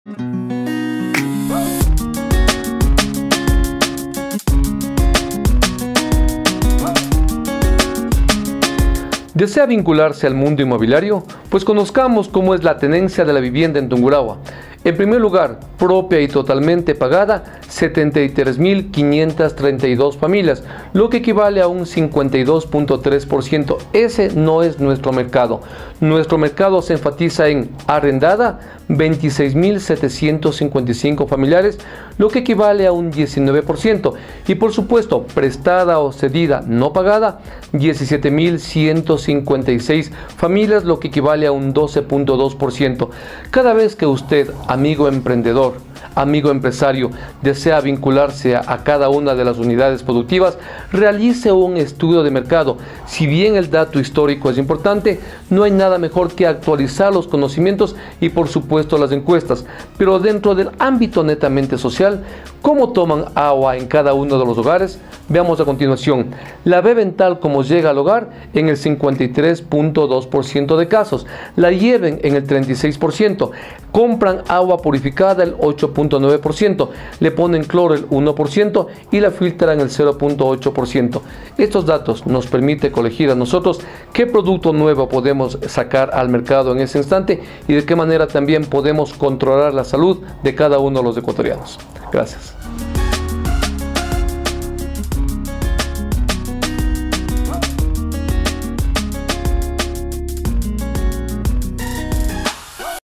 ¿Desea vincularse al mundo inmobiliario? Pues conozcamos cómo es la tenencia de la vivienda en Tungurahua. En primer lugar, propia y totalmente pagada, 73.532 familias, lo que equivale a un 52.3%. Ese no es nuestro mercado. Nuestro mercado se enfatiza en arrendada, 26.755 familiares, lo que equivale a un 19%. Y por supuesto, prestada o cedida no pagada, 17.156 familias, lo que equivale a un 12.2%. Cada vez que usted, amigo emprendedor, amigo empresario, desea vincularse a cada una de las unidades productivas, realice un estudio de mercado. Si bien el dato histórico es importante, no hay nada mejor que actualizar los conocimientos y por supuesto las encuestas. Pero dentro del ámbito netamente social, ¿cómo toman agua en cada uno de los hogares? Veamos a continuación. La beben tal como llega al hogar en el 53.2% de casos, la hierven en el 36%, compran agua purificada el 8.9%, le ponen cloro el 1% y la filtran el 0.8%. Estos datos nos permiten colegir a nosotros qué producto nuevo podemos sacar al mercado en ese instante y de qué manera también podemos controlar la salud de cada uno de los ecuatorianos. Gracias.